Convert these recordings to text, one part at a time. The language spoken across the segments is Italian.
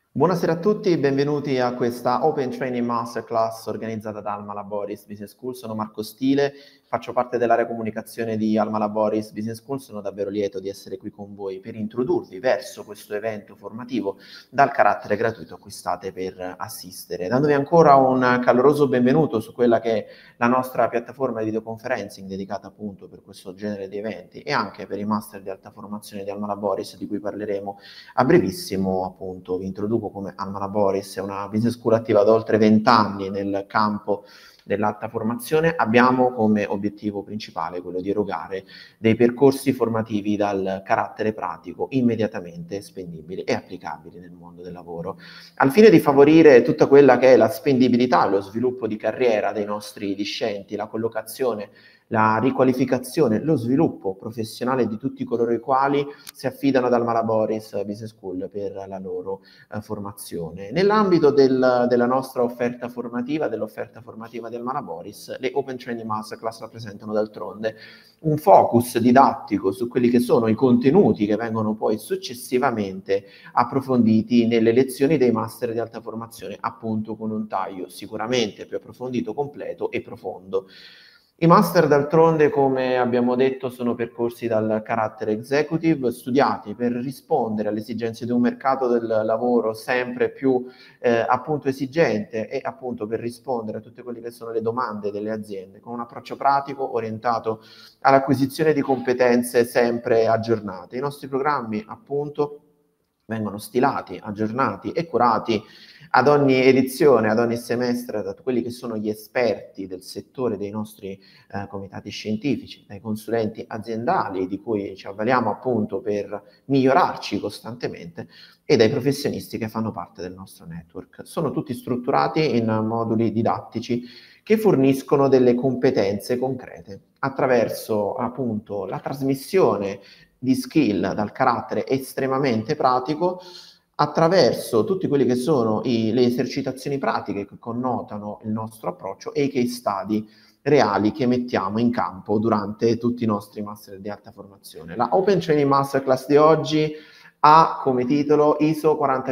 Buonasera a tutti, benvenuti a questa Open Training Masterclass organizzata da Alma Laboris Business School. Sono Marco Stile, faccio parte dell'area comunicazione di Alma Laboris Business School. Sono davvero lieto di essere qui con voi per introdurvi verso questo evento formativo dal carattere gratuito a cui state per assistere. Dandovi ancora un caloroso benvenuto su quella che è la nostra piattaforma di videoconferencing dedicata appunto per questo genere di eventi e anche per i master di alta formazione di Alma Laboris di cui parleremo a brevissimo. Appunto vi introduco come Alma Laboris, è una business school attiva da oltre 20 anni nel campo dell'alta formazione. Abbiamo come obiettivo principale quello di erogare dei percorsi formativi dal carattere pratico immediatamente spendibili e applicabili nel mondo del lavoro, al fine di favorire tutta quella che è la spendibilità, lo sviluppo di carriera dei nostri discenti, la collocazione, la riqualificazione, lo sviluppo professionale di tutti coloro i quali si affidano ad Alma Laboris Business School per la loro formazione. Nell'ambito della nostra offerta formativa, dell'offerta formativa di Alma Laboris, le Open Training Masterclass rappresentano d'altronde un focus didattico su quelli che sono i contenuti che vengono poi successivamente approfonditi nelle lezioni dei master di alta formazione, appunto con un taglio sicuramente più approfondito, completo e profondo. I master d'altronde, come abbiamo detto, sono percorsi dal carattere executive, studiati per rispondere alle esigenze di un mercato del lavoro sempre più appunto esigente e appunto per rispondere a tutte quelle che sono le domande delle aziende, con un approccio pratico orientato all'acquisizione di competenze sempre aggiornate. I nostri programmi, appunto, vengono stilati, aggiornati e curati ad ogni edizione, ad ogni semestre, da quelli che sono gli esperti del settore dei nostri comitati scientifici, dai consulenti aziendali di cui ci avvaliamo appunto per migliorarci costantemente e dai professionisti che fanno parte del nostro network. Sono tutti strutturati in moduli didattici che forniscono delle competenze concrete attraverso appunto la trasmissione di skill dal carattere estremamente pratico, attraverso tutti quelli che sono le esercitazioni pratiche che connotano il nostro approccio e i case study reali che mettiamo in campo durante tutti i nostri master di alta formazione. La Open Training Masterclass di oggi ha come titolo ISO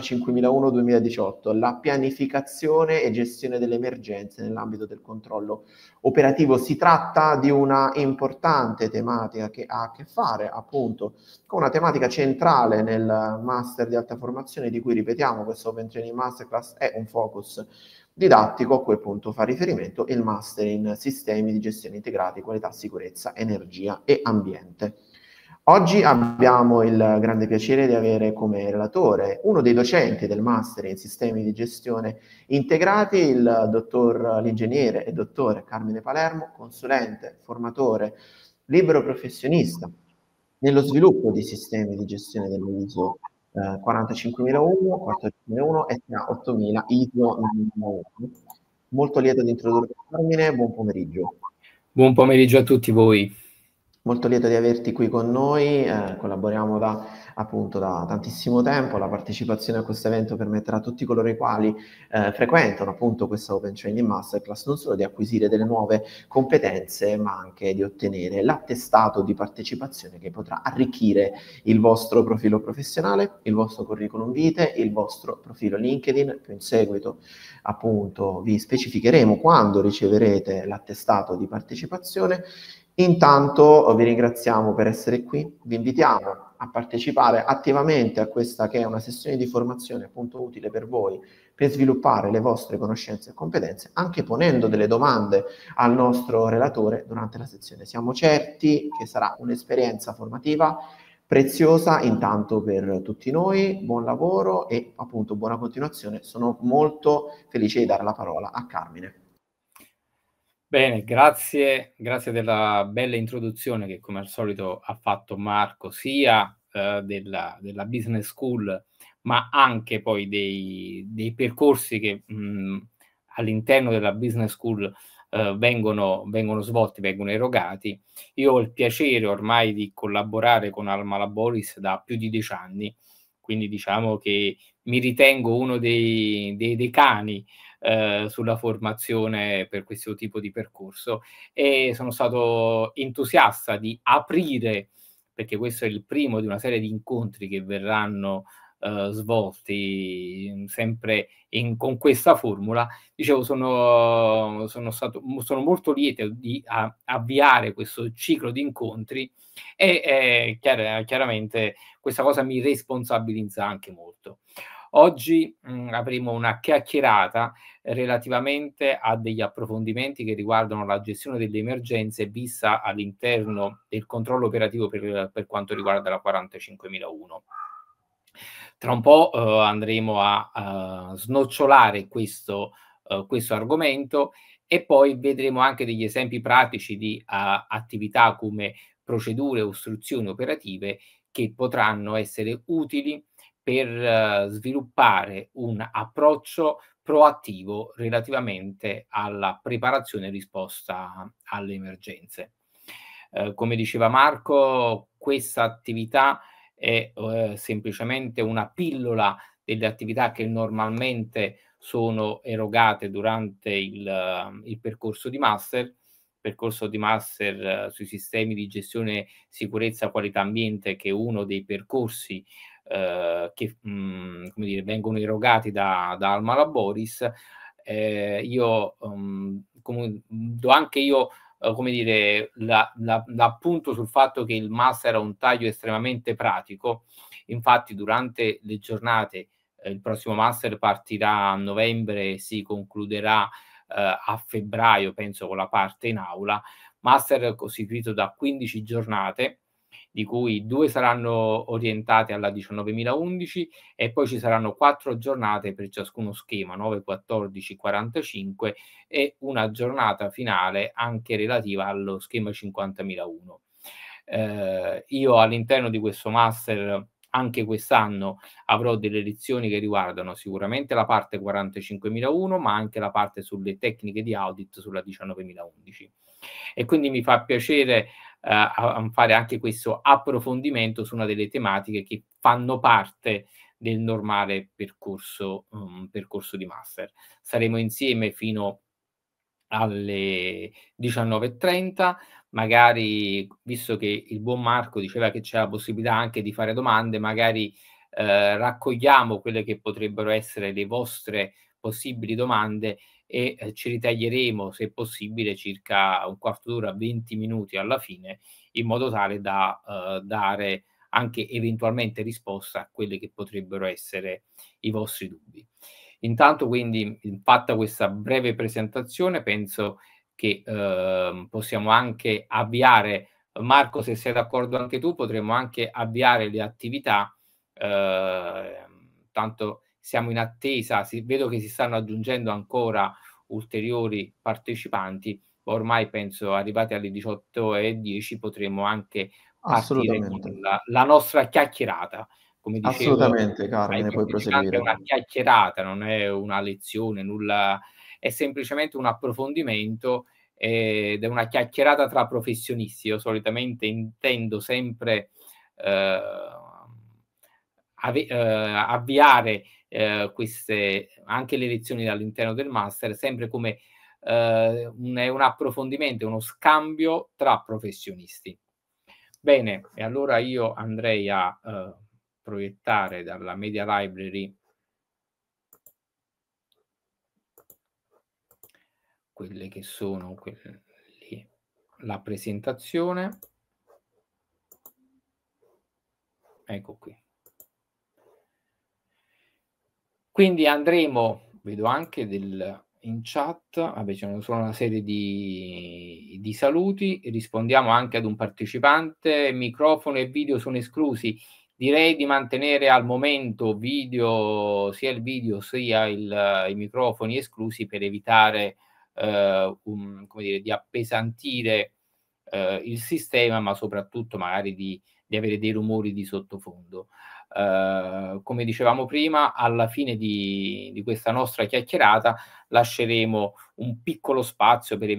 45001-2018, la pianificazione e gestione delle emergenze nell'ambito del controllo operativo. Si tratta di una importante tematica che ha a che fare appunto con una tematica centrale nel master di alta formazione di cui, ripetiamo, questo Open Training Masterclass è un focus didattico. A quel punto fa riferimento il master in sistemi di gestione integrati, qualità, sicurezza, energia e ambiente. Oggi abbiamo il grande piacere di avere come relatore uno dei docenti del master in sistemi di gestione integrati, l'ingegnere e dottore Carmine Palermo, consulente, formatore, libero professionista nello sviluppo di sistemi di gestione dell'ISO 45001, 14001 e 8000 ISO 9001. Molto lieto di introdurre Carmine, buon pomeriggio. Buon pomeriggio a tutti voi. Molto lieto di averti qui con noi, collaboriamo appunto da tantissimo tempo. La partecipazione a questo evento permetterà a tutti coloro i quali frequentano appunto questa Open Training Masterclass non solo di acquisire delle nuove competenze, ma anche di ottenere l'attestato di partecipazione che potrà arricchire il vostro profilo professionale, il vostro curriculum vitae, il vostro profilo LinkedIn. Più in seguito appunto vi specificheremo quando riceverete l'attestato di partecipazione. Intanto vi ringraziamo per essere qui, vi invitiamo a partecipare attivamente a questa che è una sessione di formazione appunto utile per voi per sviluppare le vostre conoscenze e competenze, anche ponendo delle domande al nostro relatore durante la sessione. Siamo certi che sarà un'esperienza formativa preziosa intanto per tutti noi. Buon lavoro e appunto buona continuazione. Sono molto felice di dare la parola a Carmine. Bene, grazie della bella introduzione che come al solito ha fatto Marco, sia della Business School, ma anche poi dei percorsi che all'interno della Business School vengono svolti, vengono erogati. Io ho il piacere ormai di collaborare con Alma Laboris da più di 10 anni, quindi diciamo che mi ritengo uno dei decani sulla formazione per questo tipo di percorso, e sono stato entusiasta di aprire, perché questo è il primo di una serie di incontri che verranno svolti sempre con questa formula. Dicevo, sono molto lieto di avviare questo ciclo di incontri e chiaramente questa cosa mi responsabilizza anche molto. Oggi avremo una chiacchierata relativamente a degli approfondimenti che riguardano la gestione delle emergenze vista all'interno del controllo operativo per quanto riguarda la 45001. Tra un po' andremo a snocciolare questo argomento e poi vedremo anche degli esempi pratici di attività come procedure o istruzioni operative che potranno essere utili per sviluppare un approccio proattivo relativamente alla preparazione e risposta alle emergenze. Come diceva Marco, questa attività è semplicemente una pillola delle attività che normalmente sono erogate durante il percorso di master sui sistemi di gestione sicurezza qualità ambiente, che è uno dei percorsi che come dire, vengono erogati da Alma Laboris. Io do anche io come dire, l'appunto sul fatto che il master ha un taglio estremamente pratico. Infatti durante le giornate il prossimo master partirà a novembre e si concluderà a febbraio, penso, con la parte in aula. Master costituito da 15 giornate, di cui 2 saranno orientate alla 19.011 e poi ci saranno 4 giornate per ciascuno schema, 9, 14, 45 e una giornata finale anche relativa allo schema 50.001. Io all'interno di questo master anche quest'anno avrò delle lezioni che riguardano sicuramente la parte 45.001, ma anche la parte sulle tecniche di audit sulla 19.011. E quindi mi fa piacere fare anche questo approfondimento su una delle tematiche che fanno parte del normale percorso di master. Saremo insieme fino alle 19:30, magari, visto che il buon Marco diceva che c'è la possibilità anche di fare domande, magari raccogliamo quelle che potrebbero essere le vostre possibili domande e ci ritaglieremo, se possibile, circa un quarto d'ora, 20 minuti alla fine, in modo tale da dare anche eventualmente risposta a quelle che potrebbero essere i vostri dubbi. Intanto, quindi, fatta questa breve presentazione, penso che possiamo anche avviare. Marco, se sei d'accordo anche tu, potremmo anche avviare le attività. Tanto siamo in attesa, vedo che si stanno aggiungendo ancora ulteriori partecipanti, ormai penso arrivati alle 18:10 potremo anche partire con Assolutamente. la nostra chiacchierata. Come dicevo Assolutamente, ai Carmine, puoi partecipanti, è proseguire. una chiacchierata, non è una lezione, nulla, è semplicemente un approfondimento ed è una chiacchierata tra professionisti. Io solitamente intendo sempre avviare queste anche le lezioni all'interno del master sempre come un approfondimento, uno scambio tra professionisti. Bene, e allora io andrei a proiettare dalla Media Library quelle che sono la presentazione. Ecco qui. Quindi andremo, vedo anche in chat, vabbè, c'è solo una serie di saluti, rispondiamo anche ad un partecipante, microfono e video sono esclusi. Direi di mantenere al momento sia il video sia i microfoni esclusi per evitare come dire, di appesantire il sistema, ma soprattutto magari di avere dei rumori di sottofondo. Come dicevamo prima, alla fine di questa nostra chiacchierata lasceremo un piccolo spazio per